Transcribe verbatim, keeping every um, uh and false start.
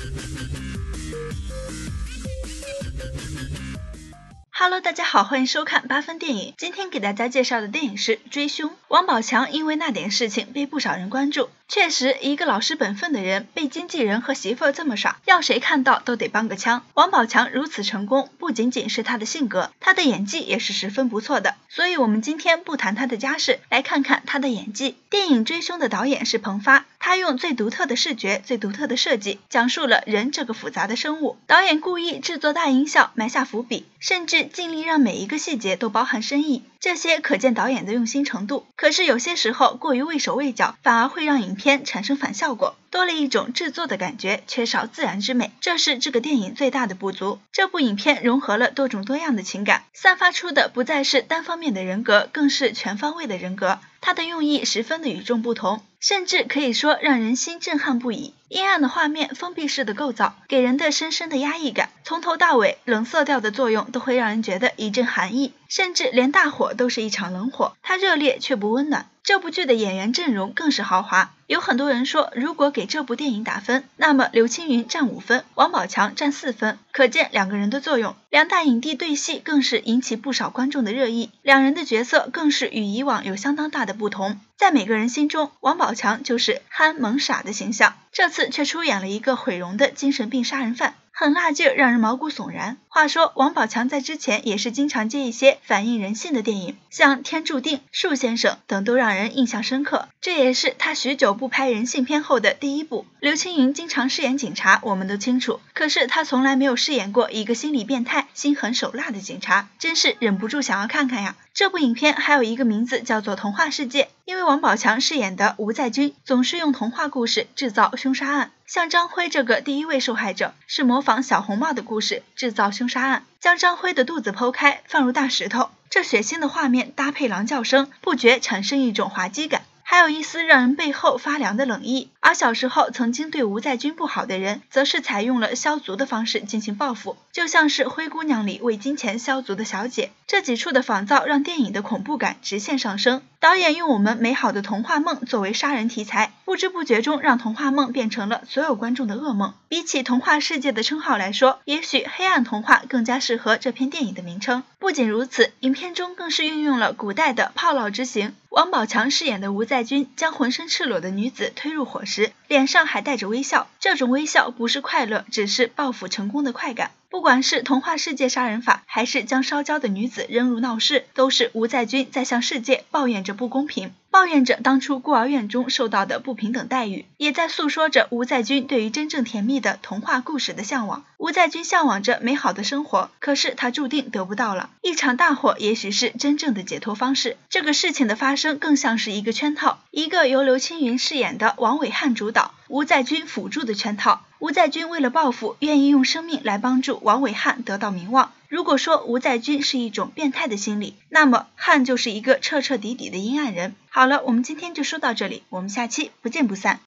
Hello， 大家好，欢迎收看八分电影。今天给大家介绍的电影是《追凶》。王宝强因为那点事情被不少人关注。确实，一个老实本分的人被经纪人和媳妇儿这么耍，要谁看到都得帮个腔。王宝强如此成功，不仅仅是他的性格，他的演技也是十分不错的。所以我们今天不谈他的家世，来看看他的演技。电影《追凶》的导演是彭发，他用最独特的视觉、最独特的设计，讲述了人这个复杂的生物。导演故意制作大音效，埋下伏笔，甚至尽力让每一个细节都包含深意，这些可见导演的用心程度。可是有些时候过于畏手畏脚，反而会让影片产生反效果，多了一种制作的感觉，缺少自然之美，这是这个电影最大的不足。这部影片融合了多种多样的情感，散发出的不再是单方面的人格，更是全方位的人格。它的用意十分的与众不同，甚至可以说让人心震撼不已。阴暗的画面，封闭式的构造，给人的深深的压抑感，从头到尾冷色调的作用都会让人觉得一阵寒意，甚至连大火都是一场冷火，它热烈却不温暖。这部剧的演员阵容更是豪华，有很多人说，如果给这部电影打分，那么刘青云占五分，王宝强占四分，可见两个人的作用。两大影帝对戏更是引起不少观众的热议，两人的角色更是与以往有相当大的不同。在每个人心中，王宝强就是憨萌傻的形象，这次却出演了一个毁容的精神病杀人犯，很辣劲，让人毛骨悚然。话说王宝强在之前也是经常接一些反映人性的电影，像《天注定》、《树先生》等都让人印象深刻，这也是他许久不拍人性片后的第一部。刘青云经常饰演警察，我们都清楚，可是他从来没有饰演过一个心理变态、心狠手辣的警察，真是忍不住想要看看呀。这部影片还有一个名字叫做《童话世界》，因为王宝强饰演的吴在军总是用童话故事制造凶杀案，像张辉这个第一位受害者是模仿小红帽的故事制造凶杀案，将张辉的肚子剖开放入大石头，这血腥的画面搭配狼叫声，不觉产生一种滑稽感，还有一丝让人背后发凉的冷意。而小时候曾经对吴在军不好的人，则是采用了消族的方式进行报复，就像是《灰姑娘》里为金钱消族的小姐。这几处的仿造让电影的恐怖感直线上升。导演用我们美好的童话梦作为杀人题材，不知不觉中让童话梦变成了所有观众的噩梦。比起童话世界的称号来说，也许黑暗童话更加适合这篇电影的名称。不仅如此，影片中更是运用了古代的炮烙之刑。王宝强饰演的吴在军将浑身赤裸的女子推入火时，脸上还带着微笑，这种微笑不是快乐，只是报复成功的快感。不管是童话世界杀人法，还是将烧焦的女子扔入闹市，都是吴在军在向世界抱怨着不公平，抱怨着当初孤儿院中受到的不平等待遇，也在诉说着吴在军对于真正甜蜜的童话故事的向往。吴在军向往着美好的生活，可是他注定得不到了。一场大火也许是真正的解脱方式，这个事情的发生更像是一个圈套，一个由刘青云饰演的王伟汉主导，吴在军辅助的圈套。吴在军为了报复，愿意用生命来帮助王伟汉得到名望。如果说吴在军是一种变态的心理，那么汉就是一个彻彻底底的阴暗人。好了，我们今天就说到这里，我们下期不见不散。